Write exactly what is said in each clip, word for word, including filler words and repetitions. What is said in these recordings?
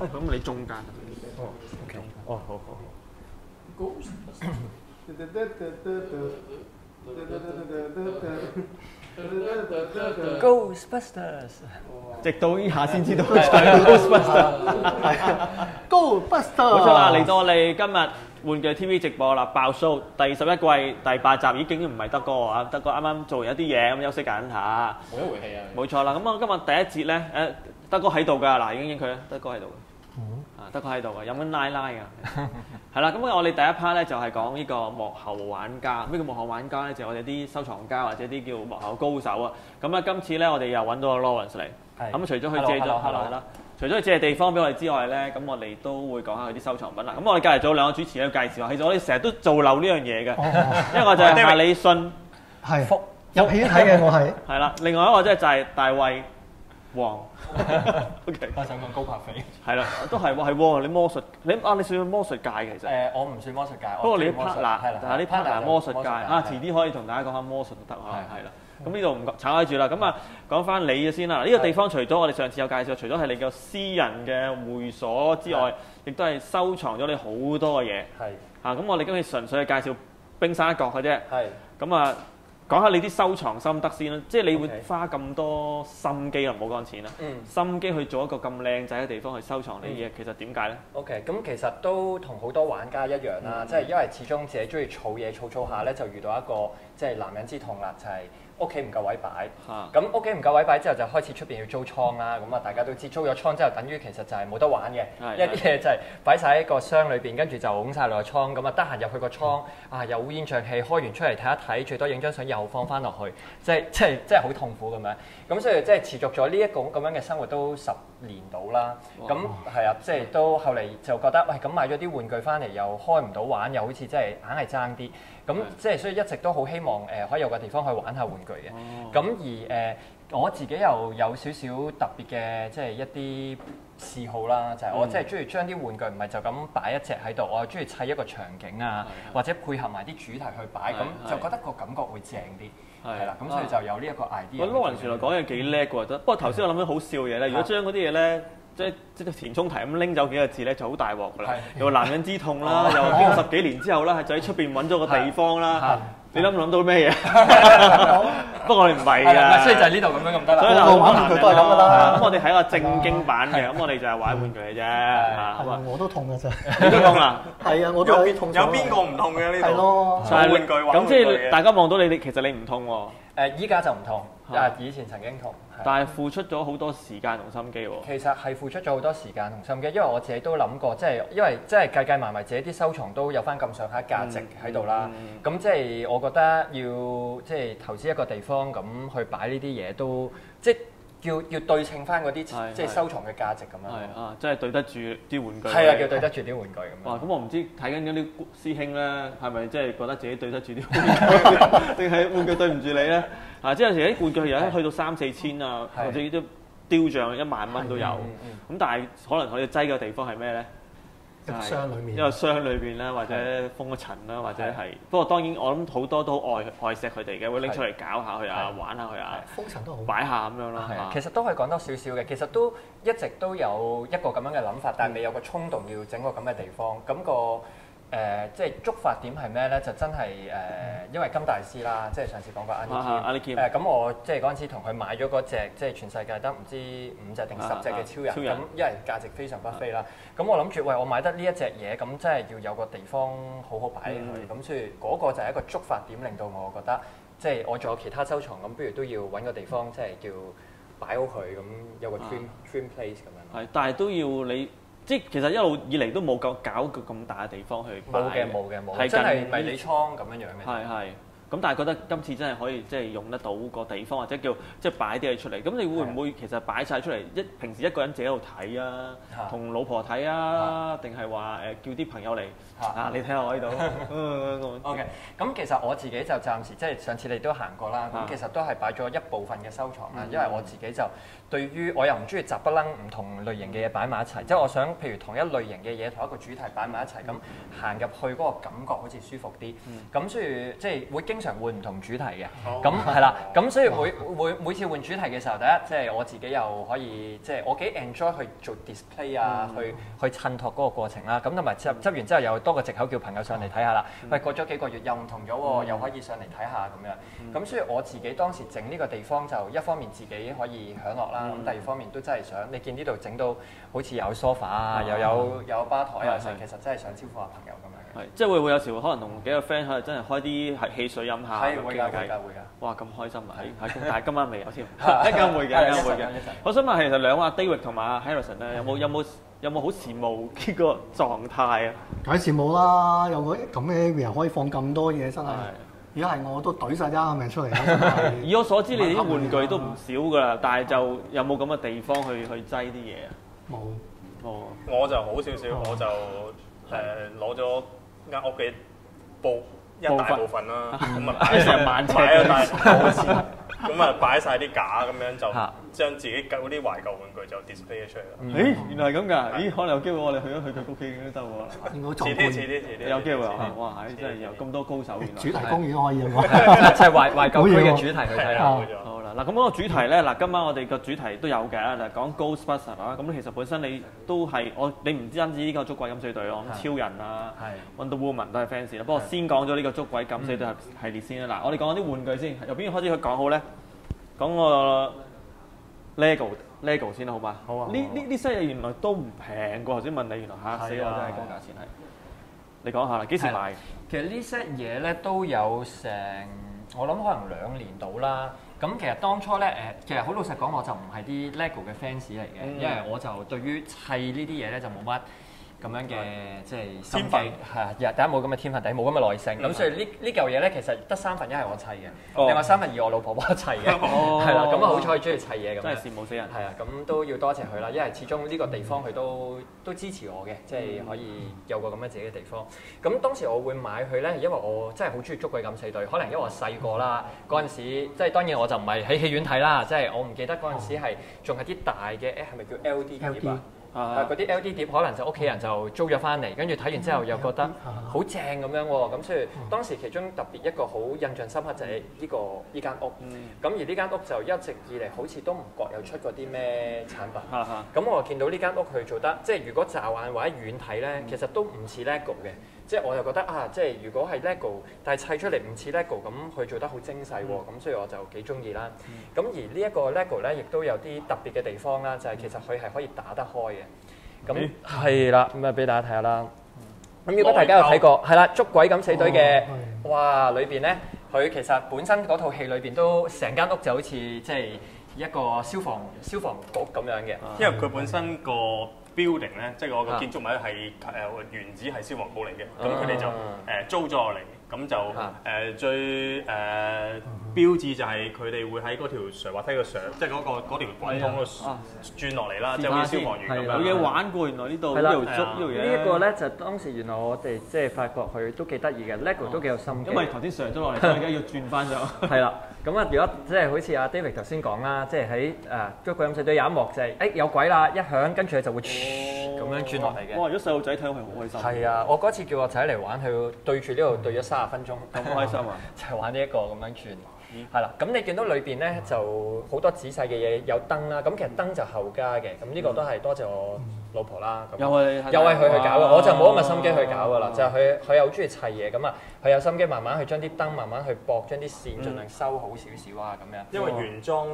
咁你中間。 哦 OK， 哦，好好好。 Ghostbusters， 直到呢下先知道係 Ghostbusters。 Ghostbusters。 冇錯啦，嚟到我哋今日玩具 T V 直播啦，爆 show 第十一季第八集已經唔係德哥啊，德哥啱啱做完一啲嘢咁休息緊下。 冇一回氣啊！ 冇錯啦，咁我今日第一節咧，誒德哥喺度㗎，嗱已經影佢啦，德哥喺度。啊，德哥喺度㗎，飲緊奶奶㗎。係啦，咁我哋第一 part 咧就係講呢個幕後玩家。咩叫幕後玩家咧？就係我哋啲收藏家或者啲叫幕後高手啊。咁咧今次咧我哋又揾到阿 Lawrence 嚟。咁除咗佢借咗係啦係啦，除咗佢借地方俾我哋之外咧，咁我哋都會講下佢啲收藏品啦。咁我哋隔離咗兩個主持喺度介紹下，其實我哋成日都做漏呢樣嘢嘅，一個就係夏里遜， 係入戲睇嘅我係。 係啦，另外一個即係就係大衛王。OK， 我想講高柏飛。 係啦，都係喎，係喎，你魔術，你啊，你算魔術界其實。 誒，我唔算魔術界。 不過你啲 partner 係啦， 但係啲 partner 魔術界啊，遲啲可以同大家講下魔術都得啊，係啦。咁呢度唔炒開住啦，咁啊講翻你嘅先啦。呢個地方除咗我哋上次有介紹，除咗係你個私人嘅會所之外，亦都係收藏咗你好多嘅嘢。 係。 啊，咁我哋今次純粹係介紹冰山一角嘅啫。 係。 咁啊。講下你啲收藏心得先啦，即係你會花咁多心機啊，唔好講錢啦，嗯、心機去做一個咁靚仔嘅地方去收藏你啲嘢，其實點解咧 ？OK， 咁其實都同好多玩家一樣啦，嗯、即係因為始終自己中意儲嘢，儲儲下咧就遇到一個即係男人之痛啦，就係、是。屋企唔夠位擺，咁屋企唔夠位擺之後就開始出邊要租倉啦。咁啊大家都知租咗倉之後，等於其實就係冇得玩嘅，一啲嘢就係擺晒喺個箱裏邊，跟住就拱晒落個倉。咁啊得閒入去個倉，啊又烏煙瘴氣，開完出嚟睇一睇，最多影張相又放翻落去，即係即係即係好痛苦咁樣。咁所以即係持續咗呢一個咁樣嘅生活都十年到啦。咁係啊，即係都後嚟就覺得喂，咁買咗啲玩具翻嚟又開唔到玩，又好似真係硬係爭啲。咁即係所以一直都好希望誒、呃、可以有個地方去玩下玩具嘅。咁、哦、而誒、呃、我自己又有少少特別嘅即係一啲嗜好啦，就係、是、我真係中意將啲玩具唔係就咁擺一隻喺度，我又中意砌一個場景啊，或者配合埋啲主題去擺，咁就覺得個感覺會正啲。係啦，咁所以就有呢一個 idea。喂 Lawrence 原來講嘢幾叻喎，不過頭先我諗到好笑嘢咧，如果將嗰啲嘢咧。即即填充題咁拎走幾個字咧，就好大鑊㗎啦！又男人之痛啦，又經過十幾年之後啦，就喺出邊揾咗個地方啦。你諗唔諗到咩嘢？不過我哋唔係㗎， 所以就係呢度咁樣咁得啦。 所以我玩玩具都係咁㗎啦。 咁我哋睇個正經版嘅，咁我哋就係玩玩具嘅啫。 係我都痛㗎咋。 你都痛啊？ 係啊，我都有啲痛。 有邊個唔痛嘅呢度？ 係咯， 玩玩具玩。 咁即係大家望到你，你其實你唔痛喎。 誒，依家就唔痛，啊，以前曾經痛。 但係付出咗好多時間同心機喎。 其實係付出咗好多時間同心機，因為我自己都諗過，即係因為即係計計埋埋自己啲收藏都有翻咁上下價值喺度啦。咁、嗯嗯、即係我覺得要即係投資一個地方咁去擺呢啲嘢都即係要要對稱翻嗰啲即係收藏嘅價值咁樣。係啊，即係對得住啲玩具。 係啊，叫對得住啲玩具咁樣。 哇！咁我唔知睇緊嗰啲師兄咧，係咪即係覺得自己對得住啲玩具，定係玩具對唔住你咧？啊！即係有時啲玩具有一去到三四千啊，或者啲雕像一萬蚊都有。咁但係可能佢哋擠嘅地方係咩咧？ 一個箱裏面。 一個箱裏邊啦，或者封咗塵啦，或者係。不過當然我諗好多都愛愛錫佢哋嘅，會拎出嚟搞下佢啊，玩下佢啊。 封塵都好。擺下咁樣咯。 係啊，其實都可以講多少少嘅。其實都一直都有一個咁樣嘅諗法，但係未有個衝動要整個咁嘅地方。咁個。誒、呃，即係觸發點係咩咧？就真係誒、呃，因為金大師啦，即係上次講過 Andy Kim 誒，咁我即係嗰陣時同佢買咗嗰隻，即係全世界得唔知五隻定十隻嘅超人，咁因為價值非常不菲啦。咁我諗住，喂，我買得呢一隻嘢，咁真係要有個地方好好擺佢，咁、嗯、所以嗰個就係一個觸發點，令到我覺得，即係我仲有其他收藏，咁不如都要揾個地方，即係叫擺好佢，咁有個 dream dream place 咁樣。係， 但係都要你。即係其實一路以嚟都冇夠搞個咁大嘅地方去擺嘅， 冇嘅冇嘅冇，係真係迷你倉咁樣樣嘅。 係係。咁但係覺得今次真係可以即係用得到個地方，或者叫即係擺啲嘢出嚟。咁你會唔會其實擺晒出嚟？一平時一個人自己喺度睇啊，同老婆睇啊，定係話誒叫啲朋友嚟啊？你睇下我呢度。 OK，咁其實我自己就暫時即係上次你都行過啦。咁其實都係擺咗一部分嘅收藏啦，因為我自己就對於我又唔中意雜不楞唔同類型嘅嘢擺埋一齊，即係我想譬如同一類型嘅嘢同一個主題擺埋一齊，咁行入去嗰個感覺好似舒服啲。咁所以即係會經常換唔同主題嘅。咁係啦，咁所以每每每次換主題嘅時候，第一即係我自己又可以即係我幾 enjoy 去做 display 啊，去去襯托嗰個過程啦。咁同埋執執完之後又多個藉口叫朋友上嚟睇下啦。喂，過咗幾個月又唔同咗喎，又可以上嚟睇下咁樣。咁所以我自己當時整呢個地方就一方面自己可以享樂啦，咁第二方面都真係想你見呢度整到好似有 sofa 啊，又有有吧台啊，其實真係想招呼下朋友咁樣嘅。 係，即係會唔會有時可能同幾個 friend 喺度真係開啲係汽水飲下， 係會㗎會㗎會㗎。 哇，咁開心啊！喺喺但係今晚未有添，一陣會嘅，一陣會嘅。我想問其實兩個阿 David 同埋阿 Harrison 咧，有冇有冇有冇好羨慕呢個狀態啊？ 梗係羨慕啦，有個咁嘅 area 可以放咁多嘢，真係。如果係我都懟晒啲命出嚟啦。 以我所知，你哋啲玩具都唔少㗎啦，但係就有冇咁嘅地方去去擠啲嘢啊？ 冇。 冇。 我就好少少，我就誒攞咗間屋嘅部一大部分啦，咁啊擺成萬尺擺咗大好似，咁啊擺晒啲架咁樣就將自己嗰啲懷舊玩具就 display 咗出嚟啦。 誒，原來係咁㗎！咦，可能有機會我哋去咗去佢屋企都得喎。 應該遲啲遲啲遲啲。 有機會啊！哇，真係有咁多高手原來。 主題公園可以啊！ 就係懷懷舊區嘅主題去睇啦。 好啦，嗱咁嗰個主題咧，嗱今晚我哋個主題都有嘅，嗱講 Ghostbusters 啊，咁其實本身你都係我你唔單止呢個捉鬼敢死隊咯，咁超人啊、Wonder Woman 都係 fans 啦。不過先講咗呢個捉鬼敢死隊系列先啦。嗱，我哋講啲玩具先，由邊個開始去講好咧？講個 Lego Lego 先啦，好嘛？好啊。呢呢呢些嘢原來都唔平過，頭先問你，原來嚇死我真係個價錢係。你講下啦，幾時買？ 其實呢 set 嘢咧都有成，我諗可能兩年到啦。咁其實當初咧誒，其實好老實講，我就唔係啲 LEGO 嘅 fans 嚟嘅，因為我就對於砌呢啲嘢咧就冇乜咁樣嘅即係心機，係第一冇咁嘅天分，第二冇咁嘅耐性。咁所以呢呢嚿嘢咧，其實得三分一係我砌嘅，另外三分二我老婆幫我砌嘅，係啦。咁啊好彩佢中意砌嘢咁， 真係羨慕死人。 係啊，咁都要多謝佢啦，因為始終呢個地方佢都都支持我嘅，即係可以有個咁嘅自己嘅地方。咁當時我會買佢咧，因為我真係好中意捉鬼敢死隊，可能因為我細個啦，嗰陣時即係當然我就唔係喺戲院睇啦，即係我唔記得嗰陣時係仲係啲大嘅，誒係咪叫 L D 碟啊？啊！嗰啲 L D 碟可能就屋企人就租咗翻嚟，跟住睇完之後又覺得好正咁樣喎，咁所以當時其中特別一個好印象深刻就係呢個呢間屋。咁而呢間屋就一直以嚟好似都唔覺有出過啲咩產品。咁我見到呢間屋佢做得，即係如果驟眼或者遠睇咧，其實都唔似 LEGO 嘅。即係我又覺得啊，即係如果係 LEGO，但係砌出嚟唔似 LEGO，咁佢做得好精細喎，咁所以我就幾中意啦。咁而呢一個 LEGO 咧，亦都有啲特別嘅地方啦，就係其實佢係可以打得開嘅。咁係啦，咁啊俾大家睇下啦。咁如果大家有睇過，係啦，捉鬼敢死隊嘅，哇！裏邊咧，佢其實本身嗰套戲裏邊都成間屋就好似即係一個消防消防局咁樣嘅， 因為佢本身個 building 咧，即係我個建築物係誒原址係消防局嚟嘅，咁佢哋就誒租咗落嚟，咁就誒最誒標誌就係佢哋會喺嗰條上滑梯個上，即係嗰個嗰條滾筒度轉落嚟啦，即係好似消防員咁樣。有嘢玩過，原來呢度呢度捉呢度嘢。 呢一個咧就當時原來我哋即係發覺佢都幾得意嘅 ，LEGO 都幾有心機。 因為頭先上咗落嚟，所以而家要轉翻咗。 係啦，咁啊，如果即係好似阿 David 頭先講啦，即係喺誒捉鬼敢死隊有一幕就係誒有鬼啦，一響跟住佢就會咁樣轉落嚟嘅。 哇！如果細路仔睇到係好開心。 係啊，我嗰次叫我仔嚟玩，佢對住呢度對咗三十分鐘， 咁開心啊！ 就係玩呢一個咁樣轉。係啦，咁你見到裏邊咧就好多仔細嘅嘢，有燈啦。咁其實燈就後加嘅，咁呢個都係多謝我老婆啦。 又係又係佢去搞嘅，我就冇咁嘅心機去搞噶啦。就係佢佢又好中意砌嘢，咁啊佢有心機慢慢去將啲燈慢慢去駁，將啲線盡量收好少少啊咁樣。 因為原裝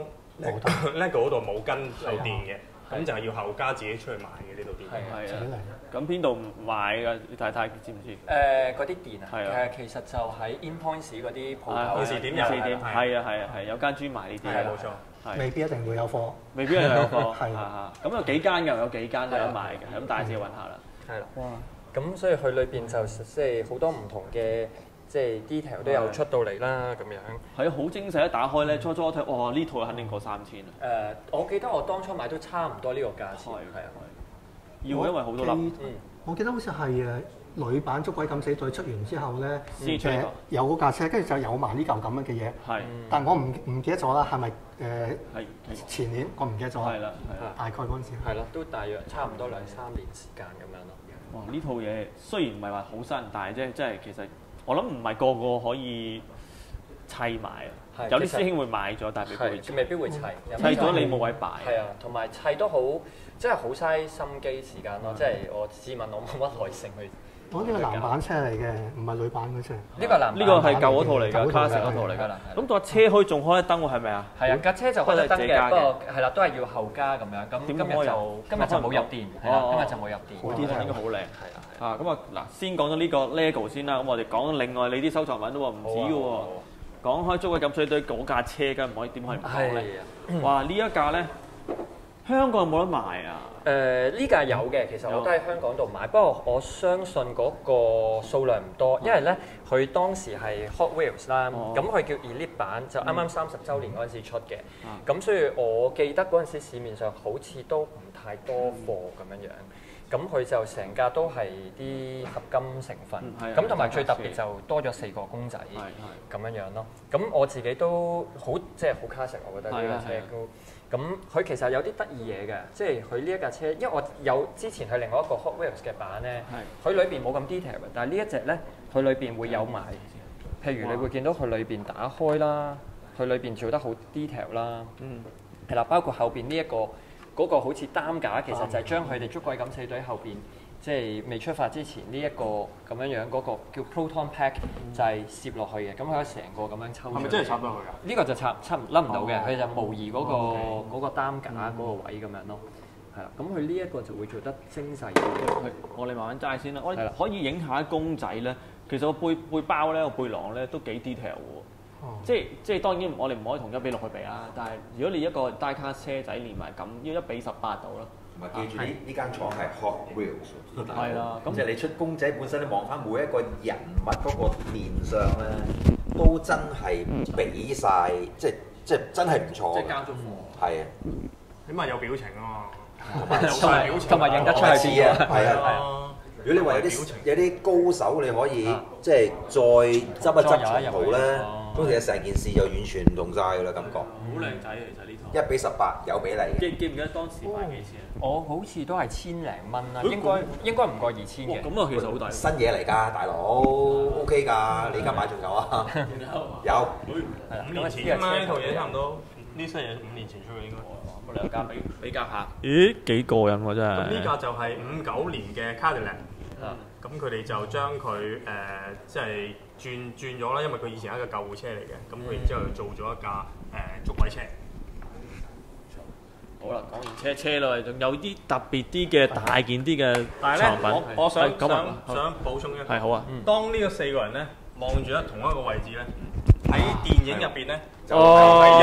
LEGO 嗰度冇跟有電嘅，咁就係要後加自己出去買嘅呢度電。 係啊。咁邊度買㗎？你太太知唔知？ 誒嗰啲電啊， 係啊， 誒其實就喺 InPoints 嗰啲鋪頭。 電視點有？ 電視點係啊係啊係，有間專賣呢啲。 係冇錯。 未必一定會有貨。 未必一定有貨。 係啊，咁有幾間㗎？有幾間有得賣嘅，咁大家自己揾下啦。 係啦。哇！咁所以佢裏邊就即係好多唔同嘅即係 detail 都有出到嚟啦，咁樣。 係啊，好精細！一打開咧，初初我睇，哇！呢套肯定過三千啊。 誒，我記得我當初買都差唔多呢個價錢。係啊。 要因為好多粒。 我記得好似係誒女版捉鬼敢死隊出完之後咧， 誒有嗰架車，跟住就有埋呢嚿咁樣嘅嘢。 係。 但我唔唔記得咗啦，係咪誒？ 係前年我唔記得咗。係啦，係啦。 大概嗰陣時。 係咯，都大約差唔多兩三年時間咁樣咯。 哇！呢套嘢雖然唔係話好新，但係即係即係其實我諗唔係個個可以砌埋啊，有啲師兄會買咗，但係未必未必會砌， 砌咗你冇位擺。 係啊，同埋砌都好，真係好嘥心機時間咯。即係我自問我冇乜耐性去。 我呢個男版車嚟嘅，唔係女版嘅車。 呢個男呢個係舊嗰套嚟㗎，卡式嗰套嚟㗎啦。咁個車可以仲開得燈喎，係咪啊？ 係啊，架車就開得燈嘅，不過係啦，都係要後加咁樣。咁今日就今日就冇入電，係啦，今日就冇入電。 好啲，應該好靚。 係啊， 啊咁啊嗱，先講咗呢個 LEGO 先啦。咁我哋講另外你啲收藏品都喎，唔止嘅喎。講開捉鬼敢死隊嗰架車，梗係唔可以點可以唔講咧？哇！呢一架咧，香港有冇得賣啊？ 誒呢架有嘅，其實我都喺香港度買，不過我相信嗰個數量唔多，因為咧佢當時係 Hot Wheels 啦，咁佢叫 Elite 版，就啱啱三十週年嗰陣時出嘅，咁所以我記得嗰陣時市面上好似都唔太多貨咁樣樣。咁佢就成架都係啲合金成分，咁同埋最特別就多咗四個公仔咁樣樣咯。咁我自己都好即係好 classic，我覺得呢架車都。咁佢其實有啲得意嘢嘅，即係佢呢一架車，因為我有之前佢另外一個 Hot Wheels 嘅版咧，佢裏邊冇咁 detail 嘅，但係呢一隻咧，佢裏邊會有埋，譬如你會見到佢裏邊打開啦，佢裏邊做得好 detail 啦，嗯，係啦，包括後邊呢一個。嗰個好似擔架，其實就係將佢哋捉鬼敢死隊後邊，即係未出發之前呢一個咁樣樣嗰個叫 Proton Pack，就係攝落去嘅。咁佢可以成個咁樣抽。係咪真係插落去㗎？呢個就插插甩唔到嘅，佢就模擬嗰個嗰個擔架嗰個位咁樣咯。係啦，咁佢呢一個就會做得精細啲。 我哋慢慢齋先啦。我哋可以影下公仔咧。其實個背背包咧，個背囊咧都幾 detail 喎。即係即係當然，我哋唔可以同一比六去比啦。但係如果你一個 die-cast 車仔連埋咁，要一比十八度咯。 同埋記住呢呢間廠係 Hot Wheels。 係啦，咁即係你出公仔本身，你望翻每一個人物嗰個面上咧，都真係比晒，即係即係真係唔錯。 即係交咗貨。 係啊， 起碼有表情啊嘛。 同埋有同埋認得出係邊啊？係啊。如果你話有啲有啲高手，你可以即係再執一執長途咧，咁其實成件事就完全唔同晒㗎啦，感覺。 好靚仔其實呢套。一比十八有比例嘅。 記記唔記得當時賣幾錢啊？ 我好似都係千零蚊啦，應該應該唔過二千嘅。 咁啊，其實好抵。 新嘢嚟㗎，大佬 OK 㗎，你而家買仲有啊？有。 五年前嘛，呢套嘢差唔多。呢新嘢五年前出嘅應該。 咁兩架比比較下。咦，幾過癮喎真係。 咁呢架就係五九年嘅 Cadillac。咁佢哋就將佢誒即係轉轉咗啦，因為佢以前係一個救護車嚟嘅，咁佢然之後做咗一架誒捉鬼車。 好啦，講完車車啦，仲有啲特別啲嘅大件啲嘅但係咧，我我想想想補充一個。 係好啊。 當呢個四個人咧望住喺同一個位置咧，喺電影入邊咧就係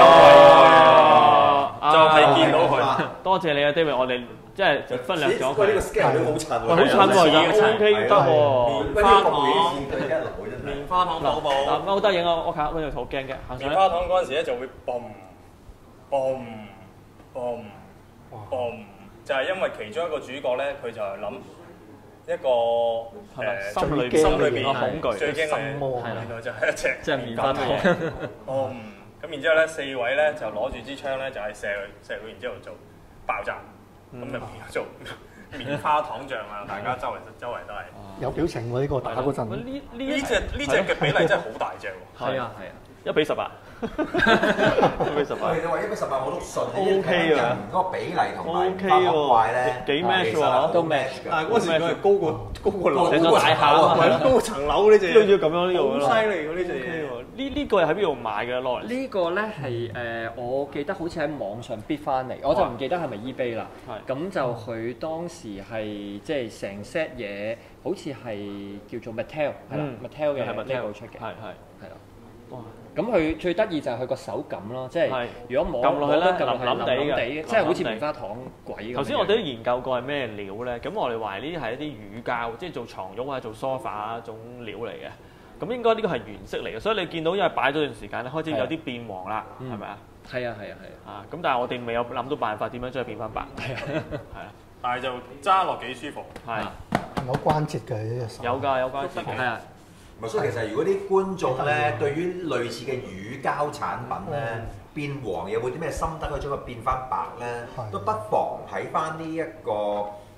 因為就係見到佢。 多謝你啊 David，我哋。即係就分兩咗佢。 呢個 scale 都好襯喎， 好襯喎，而家 O K 得喎。 棉花糖，棉花糖寶寶。 嗱，勾得影啊！我靠，嗰條好驚嘅。 棉花糖嗰陣時咧就會嘣嘣嘣嘣，就係因為其中一個主角咧，佢就係諗一個誒心裏心裏邊恐懼最驚嘅，原來就係一隻即係棉花糖。 嘣咁然之後咧，四位咧就攞住支槍咧，就係射佢，射佢，然之後就爆炸。咁就變咗做棉花糖醬啊！大家周圍周圍都係有表情喎，呢個打嗰陣。 呢呢呢隻呢隻嘅比例真係好大隻喎。 係啊係啊，一比十八。一比十八。 你話一比十八我都信。 O K 啊， 嗰個比例同埋 O K 喎， 咧幾 match 喎， 都 match 㗎。 但係嗰時佢係高過高過樓， 成座大廈啊嘛， 係咯，高層樓呢隻。 都要咁樣呢個好犀利喎呢隻嘢。 呢呢個係喺邊度買嘅攞嚟？ 呢個咧係誒，我記得好似喺網上 bid 翻嚟，我就唔記得係咪 eBay 啦。係。咁就佢當時係即係成 set 嘢，好似係叫做 Mattel 係啦 ，Mattel 嘅 Lego 出嘅。係係係啦。哇！咁佢最得意就係佢個手感咯，即係如果摸撳落去咧， 冧冧地嘅， 即係好似棉花糖鬼咁。 頭先我哋都研究過係咩料咧，咁我哋懷疑呢啲係一啲乳膠，即係做床褥啊、做 sofa 啊一種料嚟嘅。咁應該呢個係原色嚟嘅，所以你見到因為擺咗段時間咧，開始有啲變黃啦，係咪啊？ 係啊係啊係啊！咁但係我哋未有諗到辦法點樣將佢變翻白。係啊係啊， 但係就揸落幾舒服。 係有關節嘅呢隻手。 有㗎有關節嘅。係啊。 所以其實如果啲觀眾咧對於類似嘅乳膠產品咧變黃有冇啲咩心得可以將佢變翻白咧，都不妨睇翻呢一個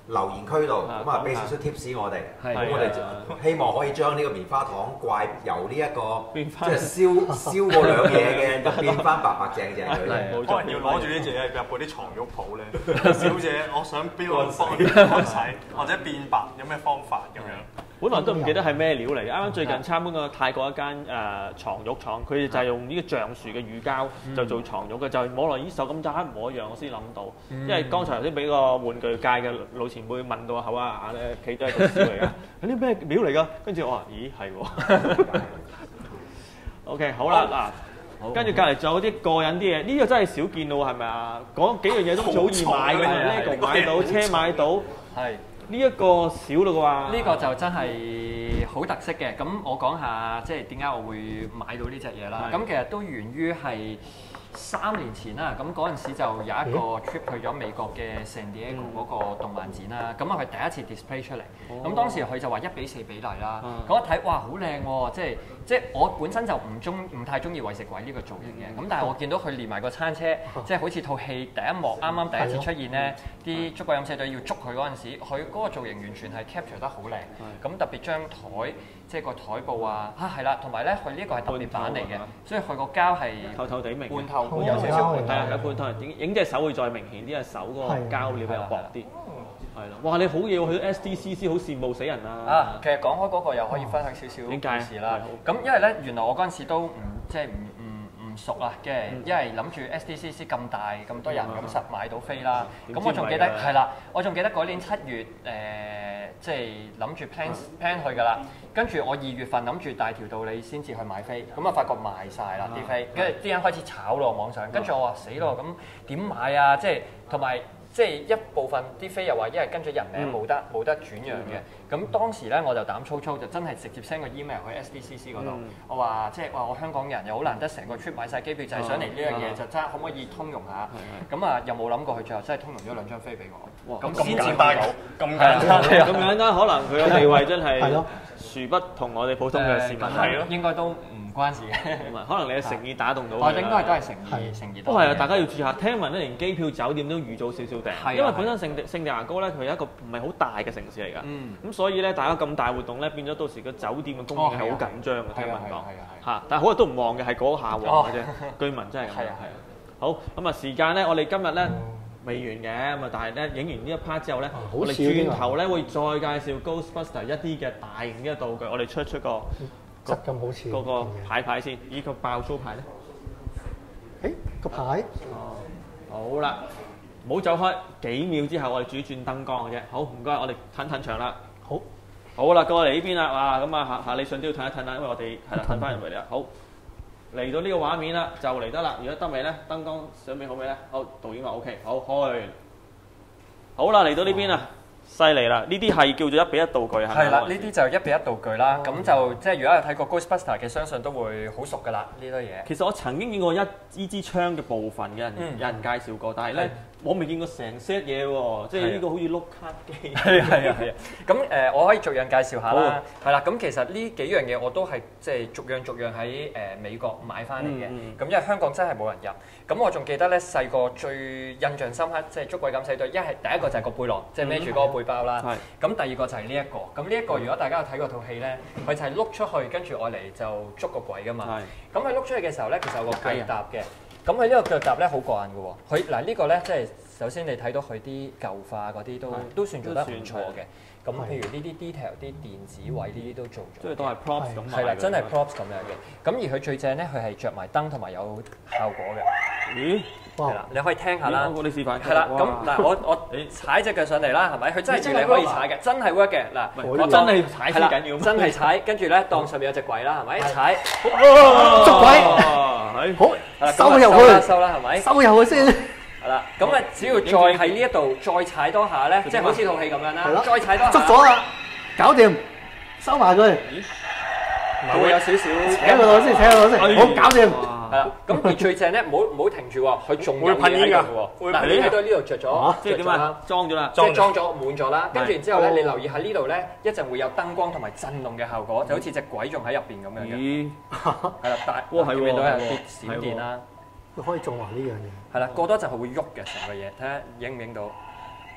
留言區度，咁啊俾少少 tips 我哋， 係咁我哋就希望可以將呢個棉花糖怪由呢一個變即係燒燒過兩嘢嘅，就變翻白白淨淨佢。 冇可能要攞住呢隻嘢入嗰啲床褥鋪咧，小姐，我想標個方乾洗或者變白，有咩方法咁樣？ 本來都唔記得係咩料嚟嘅。啱啱最近參觀過泰國一間誒牀褥廠，佢哋就係用呢個橡樹嘅乳膠就做床褥嘅，就係摸落咦手感真係一模一樣，我先諗到。因為剛才頭先俾個玩具界嘅老前輩問到口啊眼咧，企咗喺度笑嚟㗎，有啲咩料嚟㗎？跟住我話咦係喎。OK 好啦嗱，跟住隔離仲有啲過癮啲嘢，呢個真係少見到係咪啊？講幾樣嘢都好易買㗎嘛 ，LEGO 買到，車買到， 係。 呢一個少啦啩， 呢個就真係好特色嘅。咁我講下即係點解我會買到呢隻嘢啦。咁其實都源於係三年前啦。咁嗰陣時就有一個 trip 去咗美國嘅 San Diego 嗰個動漫展啦。咁啊佢第一次 display 出嚟。咁當時佢就話一比四比例啦。咁一睇哇好靚喎！即係即係我本身就唔中唔太中意為食鬼呢個造型嘅。咁但係我見到佢連埋個餐車，即係好似套戲第一幕啱啱第一次出現咧，啲捉鬼敢死隊要捉佢嗰陣時，佢嗰個造型完全係 capture 得好靚。咁特別張台，即係個台布啊，啊係啦，同埋咧佢呢個係特別版嚟嘅，所以佢個膠係透透地明， 半透半有少少半透。 係啊，有半透。影影隻手會再明顯啲，隻手嗰個膠料比較薄啲。係啦，哇！你好嘢喎，去到 S D C C 好羨慕死人啊！ 啊，其實講開嗰個又可以分享少少故事啦。咁因為咧，原來我嗰陣時都唔即係唔唔唔熟啊嘅，因為諗住 S D C C 咁大咁多人，咁實買到飛啦。咁我仲記得係啦，我仲記得嗰年七月誒，即係諗住 plan plan 去㗎啦。跟住我二月份諗住大條道理先至去買飛，咁啊發覺賣晒啦啲飛，跟住啲人開始炒落網上，跟住我話死咯，咁點買啊？即係同埋。即係一部分啲飛又話，因為跟咗人名冇得冇得轉讓嘅。咁當時咧我就膽粗粗，就真係直接 send 個 email 去 S D C C 嗰度。我話即係話我香港人又好難得成個 trip 買晒機票，就係想嚟呢樣嘢，就真係可唔可以通融下？咁啊又冇諗過佢最後真係通融咗兩張飛俾我。咁先至買到，咁簡單， 咁簡單，可能佢嘅地位真係殊不同我哋普通嘅市民係咯， 應該都唔關事嘅。 唔係，可能你嘅誠意打動到佢。 我應該係都係誠意，誠意。 不過係啊，大家要注意下，聽聞咧連機票、酒店都預早少少訂，因為本身聖地聖地牙哥咧佢係一個唔係好大嘅城市嚟㗎，咁所以咧大家咁大活動咧變咗到時個酒店嘅供應係好緊張嘅，聽聞講嚇，但係好日都唔旺嘅，係嗰下旺嘅啫，據聞真係咁。係啊係啊。好，咁啊時間咧，我哋今日咧未完嘅，咁啊但係咧影完呢一 part 之後咧，我哋轉頭咧會再介紹 Ghostbuster 一啲嘅大型嘅道具，我哋出出個質感好似嗰個牌牌先，依個爆粗牌咧， 誒個牌， 哦好啦。唔好走開，幾秒之後我哋主轉燈光嘅啫。好，唔該，我哋褪褪場啦。好，好啦，過嚟呢邊啦。哇，咁啊下下李信都要褪一褪啦，因為我哋係啦褪翻入嚟啦。好，嚟到呢個畫面啦，就嚟得啦。如果得未咧？燈光準備好未咧？好，導演話 OK，好開。好啦，嚟到呢邊啦。犀利啦！呢啲係叫做一比一道具係咪？ 係啦，呢啲就一比一道具啦。咁就即係如果有睇過 Ghostbuster 嘅，相信都會好熟㗎啦呢堆嘢。 其實我曾經見過一呢支槍嘅部分嘅人，有人介紹過，但係咧我未見過成 set 嘢喎，即係呢個好似碌卡機。係係啊係啊。咁誒，我可以逐樣介紹下啦。係啦，咁其實呢幾樣嘢我都係即係逐樣逐樣喺誒美國買翻嚟嘅。咁因為香港真係冇人入。咁我仲記得咧細個最印象深刻，即係捉鬼敢死隊，一係第一個就係個背囊，即係孭住嗰個背包啦。咁第二個就係呢一個。咁呢一個如果大家有睇過套戲咧，佢就係碌出去，跟住我嚟就捉個鬼噶嘛。咁佢碌出去嘅時候咧，其實有個腳踏嘅。咁佢呢個腳踏咧好過癮嘅喎。佢嗱呢個咧即係首先你睇到佢啲舊化嗰啲都都算做得唔錯嘅。咁譬如呢啲 detail 啲電子位呢啲都做咗， 即係都係 props 咁。 係啦，真係 props 咁樣嘅。咁而佢最正咧，佢係着埋燈同埋有效果嘅。咦？係啦，你可以聽下啦。 我你示範。 係啦，咁嗱，我我踩隻腳上嚟啦，係咪？佢真係叫你可以踩嘅，真係 work 嘅。嗱， 我真係踩先緊要。 真係踩，跟住咧當上面有隻鬼啦，係咪？踩， 捉鬼，好，收入去， 收啦，係咪？ 收入去先。 係啦，咁啊，只要再喺呢一度再踩多下咧，即係好似套戲咁樣啦，再踩多下， 捉咗啦，搞掂，收埋佢。 佢會有少少扯佢落先，扯佢落先，好搞掂。 係啦，咁而最正咧，唔好唔好停住喎，佢仲有嘢喺度喎。嗱，你睇到呢度着咗， 即係點啊？裝咗啦， 即係裝咗滿咗啦。跟住然之後咧，你留意下呢度咧，一陣會有燈光同埋震動嘅效果，就好似隻鬼仲喺入邊咁樣嘅。咦？係啦，但係哇，見到有啲閃電啦。 佢可以做埋呢樣嘢。 係啦，過多陣佢會喐嘅成個嘢，睇下影唔影到？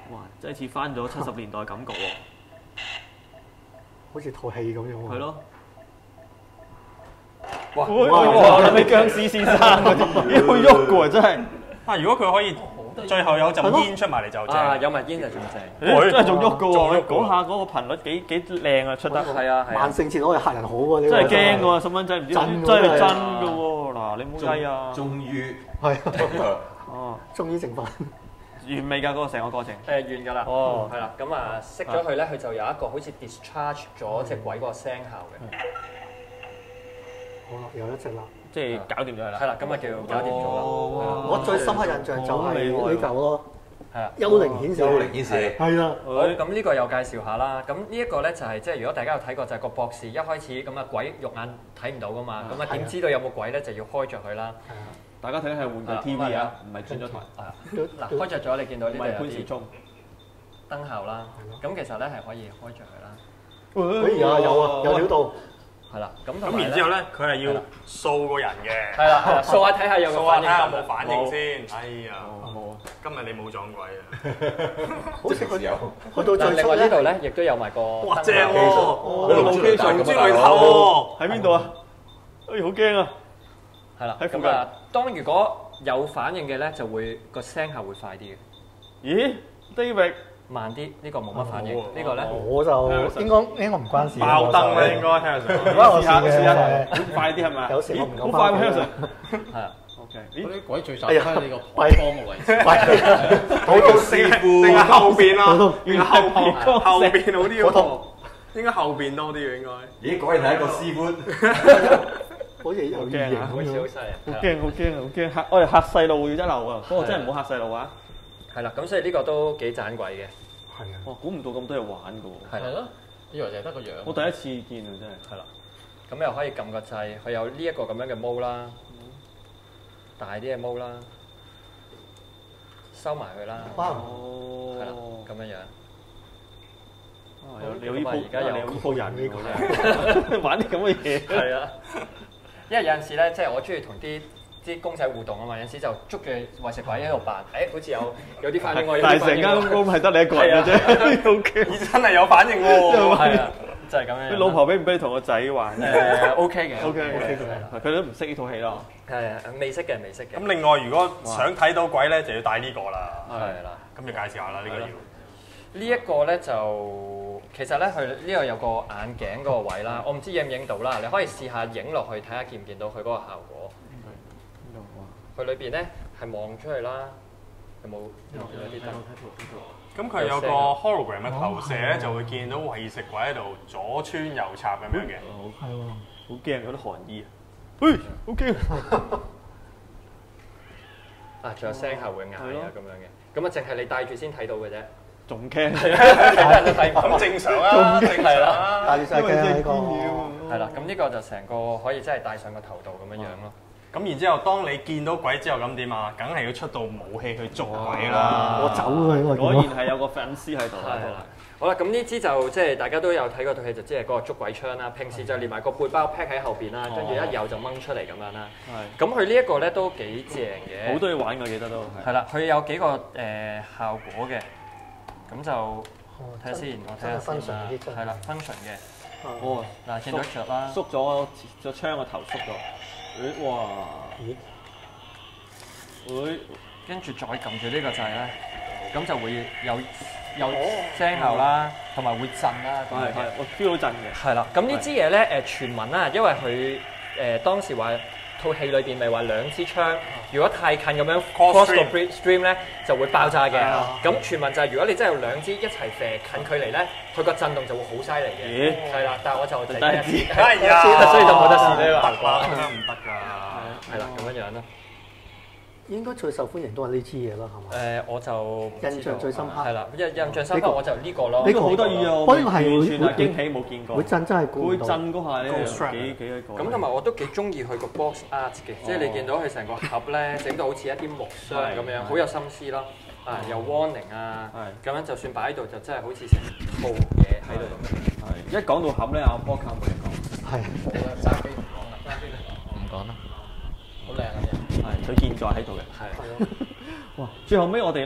哇！真係似翻咗七十年代感覺喎。 好似套戲咁樣喎。 係咯。 哇！ 哇！係咪僵屍先生嗰啲？咦，會喐嘅喎，真係。 啊！如果佢可以最後有陣煙出埋嚟就正。 啊！有埋煙就仲正。 誒，真係仲喐嘅仲喐喎！嗰下嗰個頻率幾幾靚啊，出得。 係啊係啊。 萬聖節攞嚟嚇人好喎，呢個真係驚喎，細蚊仔唔知真真係喎真嘅喎。嗱，你唔好計啊。 終於係哦， 終於成飯。 完未㗎嗰個成個過程？ 誒完㗎啦， 哦係啦，咁啊熄咗佢咧，佢就有一個好似 discharge 咗隻鬼嗰個聲效嘅， 好啦，有一隻啦。 即係搞掂咗佢啦。 係啦，咁啊叫搞掂咗啦。 我最深刻印象就係呢嚿咯， 係啦， 幽靈顯示。 幽靈顯示。 係啦。 好，咁呢個又介紹下啦。咁呢一個咧就係即係如果大家有睇過，就係個博士一開始咁啊鬼肉眼睇唔到噶嘛，咁啊點知道有冇鬼咧就要開着佢啦。 大家睇緊係玩具 T V 啊，唔係轉咗台。 嗱，開着咗你見到呢唔係度有啲潘時聰。 燈效啦。咁其實咧係可以開着佢啦。 哎呀，有啊，有料到。 係啦，咁咁然之後咧，佢係要掃個人嘅。 係啦，係啦，掃下睇下有冇掃下睇下有反應。 冇反應先。哎呀， 冇。 今日你冇撞鬼啊！ 好似佢有。 去到但另外最初咧呢度咧，亦都有埋個哇，正喎！ 哦機上之類頭喎， 喺邊度啊？哎，好驚啊！ 係啦， 喺附近咁啊，當如果有反應嘅咧，就會個聲效會快啲嘅， 咦，David 慢啲呢個冇乜反應。呢個咧我就應該應該唔關事。 爆燈啦應該聽上。 唔關我試下事試下， 嘅。 快啲係咪？ 有時我唔夠好快喎包 ，Harrison。 係啊， OK， 嗰啲鬼最哎呀喺你個膀胱嘅位置。 好到師傅。 定係後邊啊？ 原來係膀胱後邊好啲喎好痛。 應該後邊多啲嘅應該。 咦，果然係一個師傅。 好似有異形好咁樣。 似好犀利。 好驚，好驚，好驚！嚇，我哋嚇細路要一流啊！不過真係唔好嚇細路啊！ 係啦，咁所以呢個都幾盞鬼嘅。 係啊。 哇，估唔到咁多嘢玩㗎喎！ 係啦， 係咯，以為就係得個樣。 我第一次見啊，真係。 係啦。咁又可以撳個掣，佢有呢一個咁樣嘅毛啦，大啲嘅毛啦，收埋佢啦。 哇！ 係啦， 哦， 咁樣樣。 有有呢鋪， 而家有有呢鋪人㗎喎，真係玩啲咁嘅嘢。 係啊，因為有陣時咧，即係我中意同啲啲公仔互動啊嘛，有陣時就捉住餵食鬼喺度扮，誒好似有有啲反應喎，有但係成啲反應喎。 間屋係得你一個人嘅啫，好驚。 咦，真係有反應喎！ 係啊，就係咁樣。 你老婆俾唔俾你同個仔玩？ 誒 OK 嘅 OK OK OK，佢都唔識呢套戲咯。 係啊，未識嘅未識嘅。 咁另外，如果想睇到鬼咧，就要戴呢個啦。 係啦。 咁要介紹下啦，呢個要。 呢一個咧就其實咧，佢呢度有個眼鏡嗰個位啦，我唔知影唔影到啦。你可以試下影落去睇下見唔見到佢嗰個效果。佢裏邊咧係望出去啦，有冇有啲燈？ 咁佢有個 hologram 嘅投射咧，就會見到餵食鬼喺度左穿右插咁樣嘅。 係喎。 好驚，有啲寒意啊！嘿，好驚！ 啊，仲有聲效會嗌啊咁樣嘅，咁啊淨係你戴住先睇到嘅啫。 仲驚， 係啊，其他人都睇唔到。 咁正常啊，正常啦。 戴住晒鏡呢個。 係啦，咁呢個就成個可以真係戴上個頭度咁樣樣咯。 咁然之後，當你見到鬼之後咁點啊？梗係要出到武器去捉鬼啦。 我走佢我見到。 果然係有個粉絲喺度啊！ 好啦，咁呢支就即係大家都有睇過套戲，就即係嗰個捉鬼槍啦。平時就連埋個背包 pack 喺後邊啦，跟住一有就掹出嚟咁樣啦。係。咁佢呢一個咧都幾正嘅。 好多嘢玩㗎，記得都係。 係啦，佢有幾個誒效果嘅，咁就睇下先，我睇下先啦。係啦，function 嘅。 哦， 嗱，見到着啦。 縮咗個槍個頭縮咗。誒哇！ 咦？ 誒， 跟住再撳住呢個掣咧，咁就會有有聲效啦，同埋會震啦。 係係，我 feel 到震嘅。 係啦，咁呢支嘢咧誒傳聞啦，因為佢誒當時話套戲裏邊咪話兩支槍，如果太近咁樣 cross 個 stream 咧就會爆炸嘅。咁傳聞就係如果你真係有兩支一齊射近距離咧，佢個震動就會好犀利嘅。 咦？ 係啦，但係我就第一一支， 哎呀， 所以就冇得試呢個效果。 唔得㗎。 係啦，咁樣樣咯。 應該最受歡迎都係呢支嘢啦，係嘛？ 誒，我就印象最深刻係啦，印印象深刻我就呢個咯。 呢個好得意啊！ 我呢個係完全係會驚喜，冇見過。 會震真係估會唔到。 震嗰下咧， Ghost Trap 幾幾一個。 咁同埋我都幾中意佢個 box art 嘅，即係你見到佢成個盒咧整到好似一啲木箱咁樣，好有心思咯。啊，有 warning 啊，咁樣就算擺喺度就真係好似成套嘢喺度咁樣。 係一講到盒咧，阿波卡冇嘢講。 係。 冇啦，揸機唔講啦，揸機唔講啦。好靚啊！ 係，佢現在喺度嘅。 係。 哇！最後尾我哋咧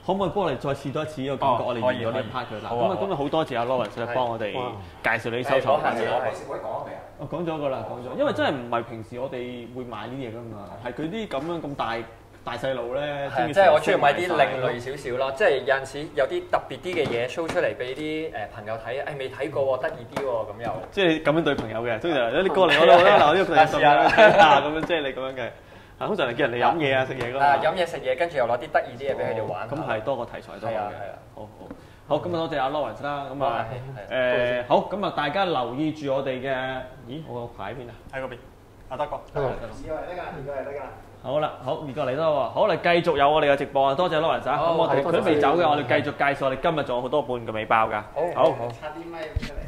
可唔可以幫我哋再試多一次呢個感覺？我哋完咗呢 part 佢啦。咁啊，今日好多謝阿 Lawrence 咧幫我哋介紹你啲收藏品。我講咗個啦，講咗，因為真係唔係平時我哋會買呢啲嘢噶嘛，係佢啲咁樣咁大大細路咧。 係，即係我中意買啲另類少少咯，即係有陣時有啲特別啲嘅嘢 show 出嚟俾啲誒朋友睇，誒未睇過喎，得意啲喎，咁又。即係咁樣對朋友嘅，通常你過嚟我度啦，嗱呢個係試下睇下咁樣，即係你咁樣嘅。啊，通常係叫人哋飲嘢啊、食嘢㗎嘛。 啊，飲嘢食嘢，跟住又攞啲得意啲嘢俾佢哋玩。 咁係多個題材多嘅。 係啊，係啊。 好好。好，咁啊多謝阿 Lawrence 啦，咁啊誒好，咁啊大家留意住我哋嘅，咦我個牌邊啊？ 喺嗰邊，阿德哥。 二個嚟得㗎，二個嚟得㗎。 好啦，好二個嚟得喎，好嚟繼續有我哋嘅直播啊！多謝 Lawrence 啊，咁我哋佢都未走嘅，我哋繼續介紹我哋今日仲有好多半個尾包㗎。 好，好， 插啲咪出嚟。